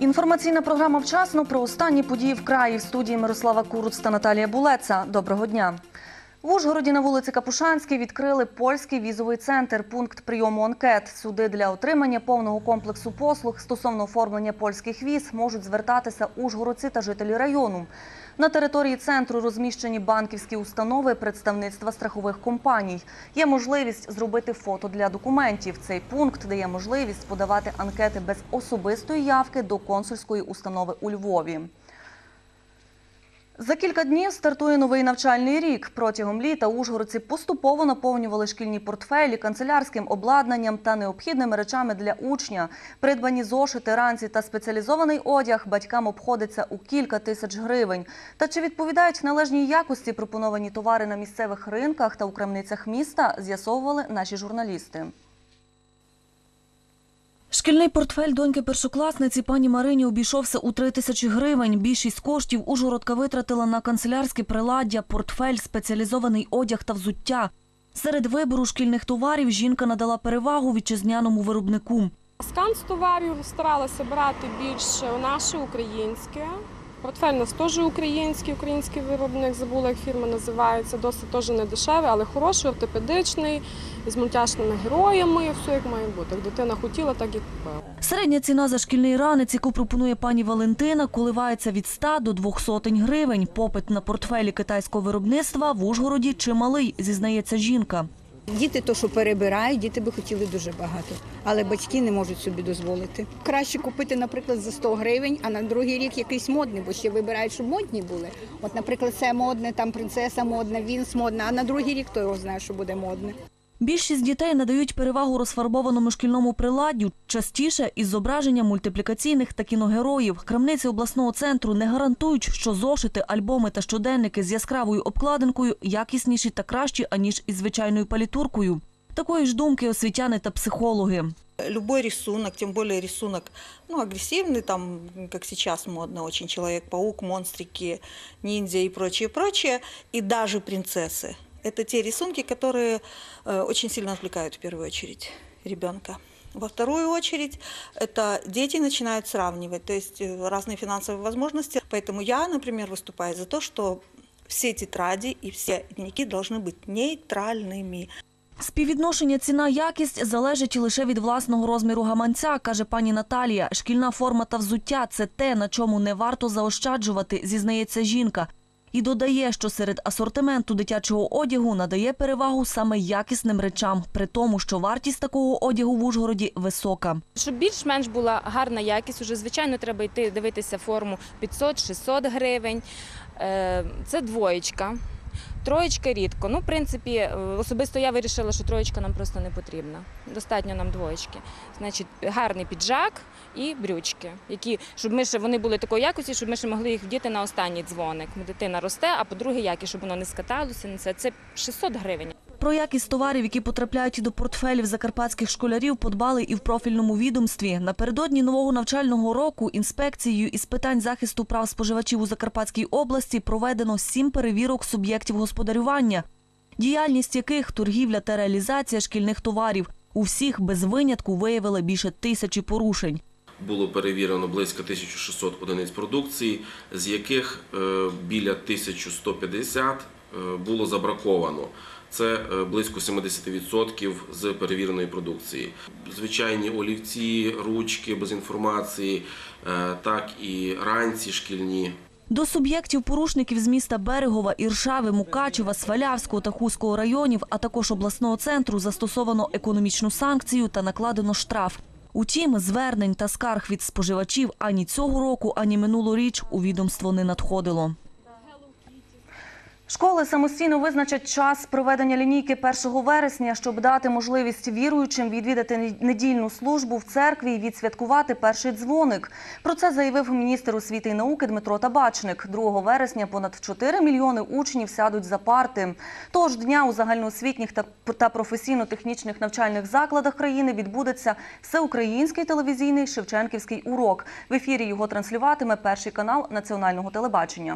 Інформаційна програма «Вчасно» про останні події в краї. В студії Мирослава Куруц та Наталія Булеца. Доброго дня. В Ужгороді на вулиці Капушанській відкрили польський візовий центр, пункт прийому анкет. Сюди для отримання повного комплексу послуг стосовно оформлення польських віз можуть звертатися ужгородці та жителі району. На території центру розміщені банківські установи, представництва страхових компаній. Є можливість зробити фото для документів. Цей пункт дає можливість подавати анкети без особистої явки до консульської установи у Львові. За кілька днів стартує новий навчальний рік. Протягом літа ужгородці поступово наповнювали шкільні портфелі канцелярським обладнанням та необхідними речами для учня. Придбані зошити, ранці та спеціалізований одяг батькам обходиться у кілька тисяч гривень. Та чи відповідають належній якості пропоновані товари на місцевих ринках та у крамницях міста, з'ясовували наші журналісти. Шкільний портфель доньки першокласниці пані Марині обійшовся у 3 тисячі гривень. Більшість коштів ужгородка витратила на канцелярське приладдя, портфель, спеціалізований одяг та взуття. Серед вибору шкільних товарів жінка надала перевагу вітчизняному виробнику. Скан з товарів старалася брати більше наше українське. Портфель у нас теж український виробник, забула, як фірма називається, досить теж не дешевий, але хороший, ортопедичний, з мультяшними героями, все як має бути. Як дитина хотіла, так і купила. Середня ціна за шкільний ранець, яку пропонує пані Валентина, коливається від 100 до 200 гривень. Попит на портфелі китайського виробництва в Ужгороді чималий, зізнається жінка. Діти то, що перебирають, діти би хотіли дуже багато, але батьки не можуть собі дозволити. Краще купити, наприклад, за 100 гривень, а на другий рік якийсь модний, бо ще вибирають, щоб модні були. От, наприклад, це модне, там принцеса модна, Вінс модна, а на другий рік хто його знає, що буде модне. Більшість дітей надають перевагу розфарбованому шкільному приладдю, частіше із зображенням мультиплікаційних та кіногероїв. Крамниці обласного центру не гарантують, що зошити, альбоми та щоденники з яскравою обкладинкою якісніші та кращі, аніж із звичайною палітуркою. Такої ж думки освітяни та психологи. Любой рисунок, тем более рисунок агрессивный, там, как сейчас модно, очень Человек-паук, монстрики, ниндзя и прочее, и даже принцессы. Это те рисунки, которые очень сильно отвлекают в первую очередь ребенка. Во вторую очередь это дети начинают сравнивать, то есть разные финансовые возможности. Поэтому я, например, выступаю за то, что все тетради и все дневники должны быть нейтральными. Співвідношення ціна-якість залежить лише від власного розміру гаманця, каже пані Наталія. Шкільна форма та взуття – це те, на чому не варто заощаджувати, зізнається жінка. І додає, що серед асортименту дитячого одягу надає перевагу саме якісним речам, при тому, що вартість такого одягу в Ужгороді висока. Щоб більш-менш була гарна якість, уже, звичайно, треба йти дивитися форму 500-600 гривень. Це двоєчка. Троєчка рідко. В принципі, особисто я вирішила, що троєчка нам просто не потрібна. Достатньо нам двоєчки. Значить, гарний піджак і брючки, щоб вони були такої якості, щоб ми ще могли їх вдіти на останній дзвоник. Дитина росте, а по-друге, якість, щоб воно не скаталося. Це 600 гривень. Про якість товарів, які потрапляють до портфелів закарпатських школярів, подбали і в профільному відомстві. Напередодні нового навчального року інспекцією із питань захисту прав споживачів у Закарпатській області проведено 7 перевірок суб'єктів господарювання, діяльність яких – торгівля та реалізація шкільних товарів. У всіх без винятку виявили більше 1000 порушень. Було перевірено близько 1600 одиниць продукції, з яких біля 1150 було забраковано. Це близько 70% з перевіреної продукції. Звичайні олівці, ручки без інформації, так і ранці шкільні. До суб'єктів-порушників з міста Берегова, Іршави, Мукачева, Свалявського та Хуського районів, а також обласного центру застосовано економічну санкцію та накладено штраф. Утім, звернень та скарг від споживачів ані цього року, ані минулоріч у відомство не надходило. Школи самостійно визначать час проведення лінійки 1 вересня, щоб дати можливість віруючим відвідати недільну службу в церкві і відсвяткувати перший дзвоник. Про це заявив міністр освіти і науки Дмитро Табачник. 2 вересня понад 4 мільйони учнів сядуть за парти. Того ж дня у загальноосвітніх та професійно-технічних навчальних закладах країни відбудеться всеукраїнський телевізійний Шевченківський урок. В ефірі його транслюватиме Перший канал національного телебачення.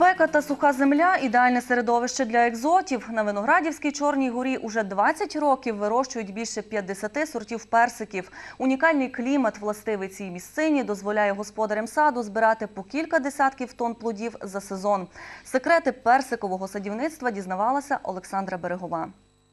Спека та суха земля – ідеальне середовище для екзотів. На Виноградівській Чорній горі уже 20 років вирощують більше 50 сортів персиків. Унікальний клімат, властивий цій місцині, дозволяє господарям саду збирати по кілька десятків тонн плодів за сезон. Секрети персикового садівництва дізнавалася Олександра Берегова.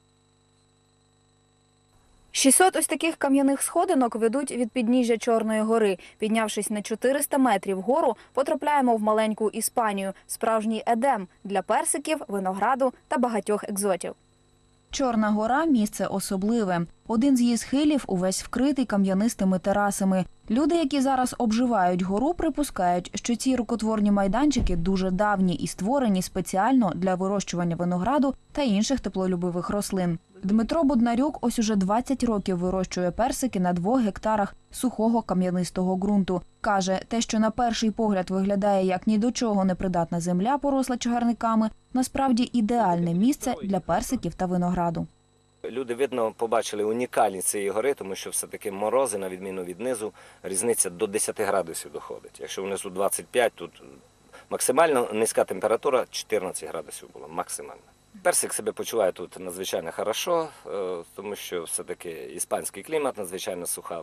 600 ось таких кам'яних сходинок ведуть від підніжжя Чорної гори. Піднявшись на 400 метрів вгору, потрапляємо в маленьку Іспанію – справжній Едем для персиків, винограду та багатьох екзотів. Чорна гора – місце особливе. Один з її схилів увесь вкритий кам'янистими терасами. Люди, які зараз обживають гору, припускають, що ці рукотворні майданчики дуже давні і створені спеціально для вирощування винограду та інших теплолюбивих рослин. Дмитро Боднарюк ось уже 20 років вирощує персики на 2 гектарах сухого кам'янистого ґрунту. Каже, те, що на перший погляд виглядає як ні до чого непридатна земля, поросла чагарниками, насправді ідеальне місце для персиків та винограду. Люди, видно, побачили унікальність цієї гори, тому що все-таки морози, на відміну від низу, різниця до 10 градусів доходить. Якщо внизу 25, тут максимально низька температура 14 градусів була, максимально. Персик себе почуває тут надзвичайно хорошо, тому що все-таки іспанський клімат, надзвичайно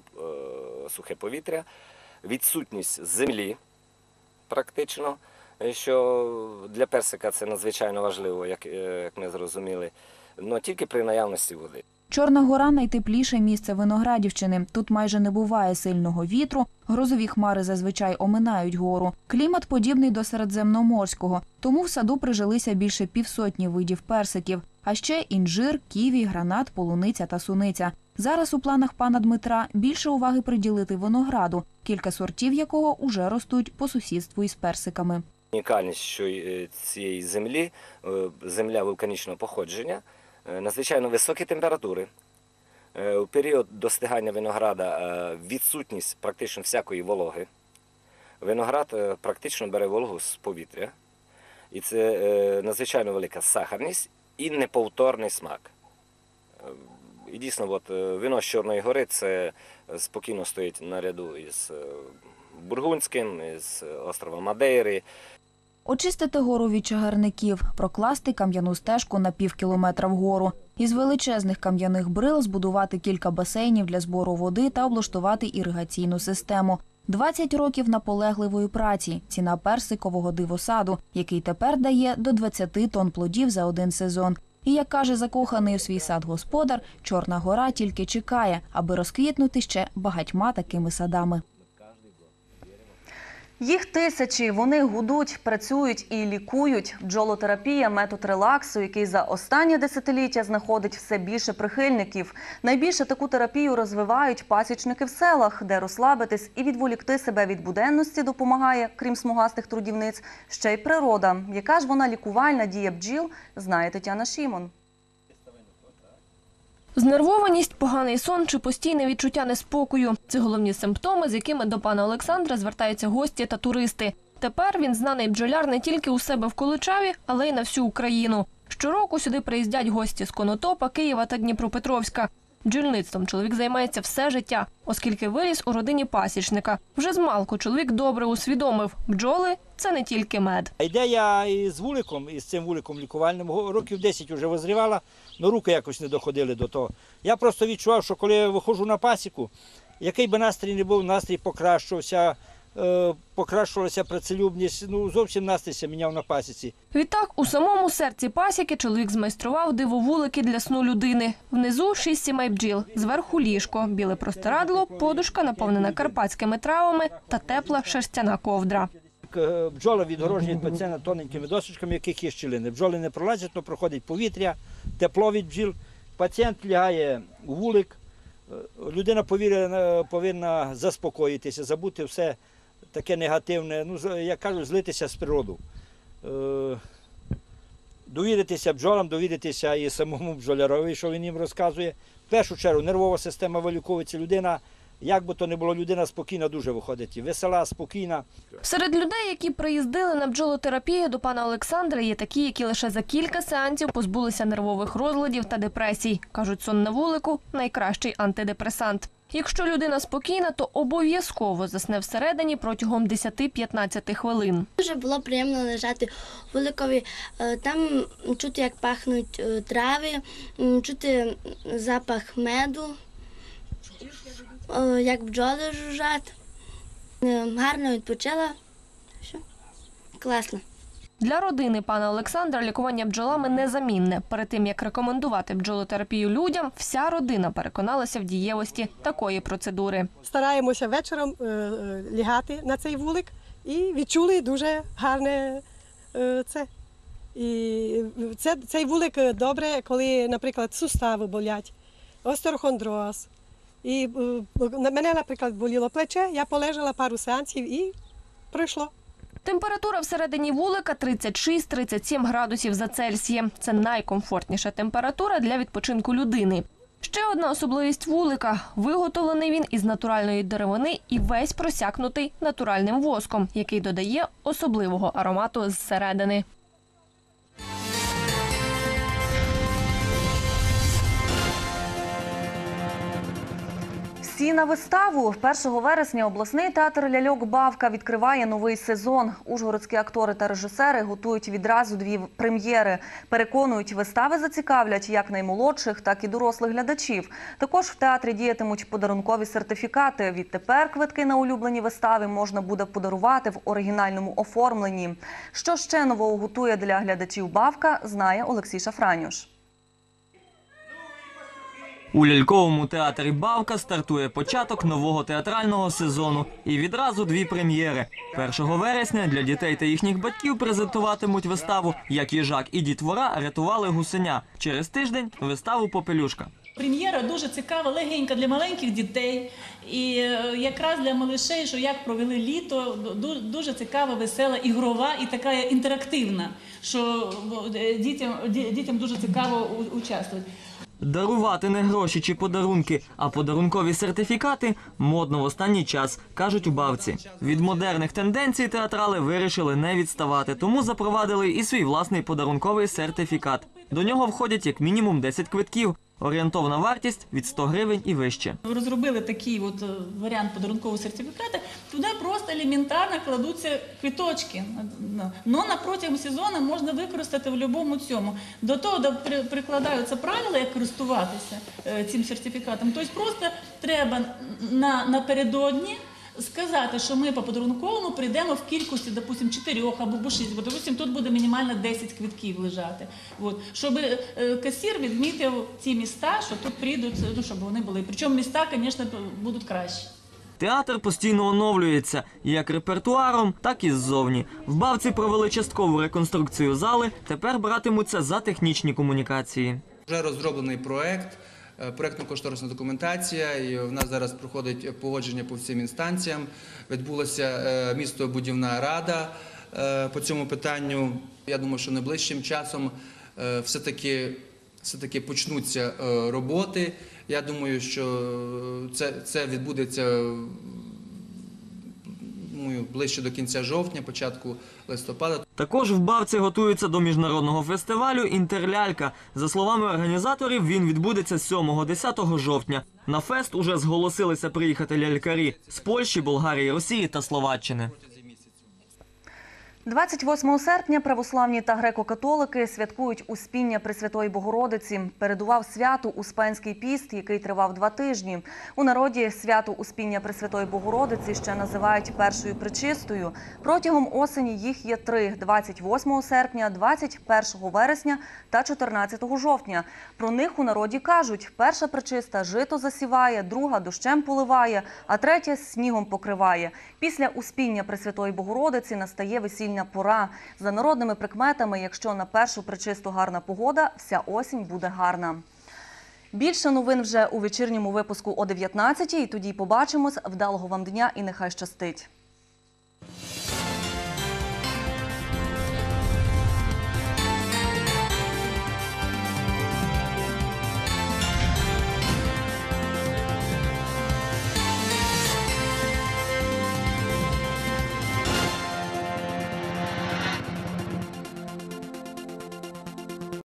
сухе повітря, відсутність землі практично, що для персика це надзвичайно важливо, як ми зрозуміли, але тільки при наявності води. Чорна гора – найтепліше місце Виноградівщини. Тут майже не буває сильного вітру, грозові хмари зазвичай оминають гору. Клімат подібний до середземноморського, тому в саду прижилися більше 150 видів персиків. А ще інжир, ківі, гранат, полуниця та суниця. Зараз у планах пана Дмитра більше уваги приділити винограду, кілька сортів якого уже ростуть по сусідству із персиками. Унікальність цієї землі, земля вулканічного походження, надзвичайно високі температури. У період достигання винограда відсутність практично всякої вологи. Виноград практично бере вологу з повітря. І це надзвичайно велика сахарність і неповторний смак. І дійсно, вино з Чорної гори це спокійно стоїть наряду із Бургундським, із острова Мадейри. Очистити гору від чагарників, прокласти кам'яну стежку на півкілометра вгору. Із величезних кам'яних брил збудувати кілька басейнів для збору води та облаштувати іригаційну систему. 20 років наполегливої праці – ціна персикового дивосаду, який тепер дає до 20 тонн плодів за один сезон. І, як каже закоханий у свій сад господар, Чорна гора тільки чекає, аби розквітнути ще багатьма такими садами. Їх тисячі, вони гудуть, працюють і лікують. Бджолотерапія – метод релаксу, який за останнє десятиліття знаходить все більше прихильників. Найбільше таку терапію розвивають пасічники в селах, де розслабитись і відволікти себе від буденності допомагає, крім смугастих трудівниць, ще й природа. Яка ж вона лікувальна дія бджіл, знає Тетяна Шімон. Знервованість, поганий сон чи постійне відчуття неспокою – це головні симптоми, з якими до пана Олександра звертаються гості та туристи. Тепер він знаний бджоляр не тільки у себе в Количаві, але й на всю Україну. Щороку сюди приїздять гості з Конотопа, Києва та Дніпропетровська. Бджільництвом чоловік займається все життя, оскільки виріс у родині пасічника. Вже змалку чоловік добре усвідомив – бджоли – це не тільки мед. Ідея із вуликом, із цим вуликом лікувальним, років 10 вже визрівала, але руки якось не доходили до того. Я просто відчував, що коли я виходжу на пасіку, який би настрій не був, настрій покращувався, покращувалася працелюбність, зовсім настрій міняв на пасіці. Відтак, у самому серці пасіки чоловік змайстрував дивовулики для сну людини. Внизу 6 сімей бджіл, зверху ліжко, біле простирадло, подушка, наповнена карпатськими травами та тепла шерстяна ковдра. Бджоли відгорожені від пацієнта тоненькими досочками, яких є щілини. Бджоли не пролазять, то проходить повітря, тепло від бджіл. Пацієнт лягає у вулик, людина повинна заспокоїтися, забути все таке негативне, як кажуть, злитися з природу. Довіритися бджолам, довіритися і самому бджолярові, що він їм розказує. В першу чергу нервова система виліковується, людина, як би то не було, людина спокійна дуже виходить, весела, спокійна. Серед людей, які приїздили на бджолотерапію до пана Олександра, є такі, які лише за кілька сеансів позбулися нервових розладів та депресій. Кажуть, сон на вулику – найкращий антидепресант. Якщо людина спокійна, то обов'язково засне всередині протягом 10-15 хвилин. Дуже було приємно лежати у вуликові. Там чути, як пахнуть трави, чути запах меду, як бджоли жужжать. Гарно відпочила. Все. Класно. Для родини пана Олександра лікування бджолами незамінне. Перед тим, як рекомендувати бджолотерапію людям, вся родина переконалася в дієвості такої процедури. Стараємося вечором лягати на цей вулик і відчули дуже гарне це. І цей вулик добре, коли, наприклад, сустави болять, остеохондроз. І мене, наприклад, боліло плече, я полежала пару сеансів і пройшло. Температура всередині вулика 36-37 градусів за Цельсієм. Це найкомфортніша температура для відпочинку людини. Ще одна особливість вулика – виготовлений він із натуральної деревини і весь просякнутий натуральним воском, який додає особливого аромату зсередини. Всі на виставу. 1 вересня обласний театр ляльок «Бавка» відкриває новий сезон. Ужгородські актори та режисери готують відразу 2 прем'єри. Переконують, вистави зацікавлять як наймолодших, так і дорослих глядачів. Також в театрі діятимуть подарункові сертифікати. Відтепер квитки на улюблені вистави можна буде подарувати в оригінальному оформленні. Що ще нового готує для глядачів «Бавка», знає Олексій Шафранюш. У ляльковому театрі «Бавка» стартує початок нового театрального сезону. І відразу 2 прем'єри. 1 вересня для дітей та їхніх батьків презентуватимуть виставу «Як їжак і дітвора рятували гусеня». Через тиждень – виставу «Попелюшка». Прем'єра дуже цікава, легенька для маленьких дітей. І якраз для малишей, що як провели літо, дуже цікава, весела, ігрова і така інтерактивна, що дітям дуже цікаво участвувати. Дарувати не гроші чи подарунки, а подарункові сертифікати – модно в останній час, кажуть у «Бавці». Від модерних тенденцій театрали вирішили не відставати, тому запровадили і свій власний подарунковий сертифікат. До нього входять як мінімум 10 квитків. Орієнтовна вартість – від 100 гривень і вище. Розробили такий варіант подарункового сертифікату. Туди просто елементарно кладуться квиточки. Но протягом сезону можна використати в будь-якому цьому. До того прикладаються правила, як користуватися цим сертифікатом. Тобто просто треба напередодні сказати, що ми по подарунковому прийдемо в кількості, допустим, 4 або 6, бо, допустим, тут буде мінімально 10 квитків лежати. Щоб касир відмітив ті міста, що тут прийдуть, щоб вони були. Причому міста, звісно, будуть кращі. Театр постійно оновлюється як репертуаром, так і ззовні. В «Бавці» провели часткову реконструкцію зали, тепер братимуться за технічні комунікації. Вже розроблений проєкт, проєктно-кошторисна документація, і в нас зараз проходить погодження по всім інстанціям. Відбулася містобудівна рада по цьому питанню. Я думаю, що найближчим часом все-таки почнуться роботи. Я думаю, що це відбудеться ближче до кінця жовтня, початку листопада. Також в «Бавці» готуються до міжнародного фестивалю «Інтерлялька». За словами організаторів, він відбудеться 7-10 жовтня. На фест уже зголосилися приїхати лялькарі з Польщі, Болгарії, Росії та Словаччини. 28 серпня православні та греко-католики святкують Успіння Пресвятої Богородиці. Передував святу Успенський піст, який тривав 2 тижні. У народі свято Успіння Пресвятої Богородиці ще називають першою пречистою. Протягом осені їх є 3 – 28 серпня, 21 вересня та 14 жовтня. Про них у народі кажуть: перша пречиста жито засіває, друга дощем поливає, а третя снігом покриває. Після Успіння Пресвятої Богородиці настає весільна пора. За народними прикметами, якщо на першу пречисту гарна погода, вся осінь буде гарна. Більше новин вже у вечірньому випуску о 19-й. Тоді побачимось. Вдалого вам дня і нехай щастить.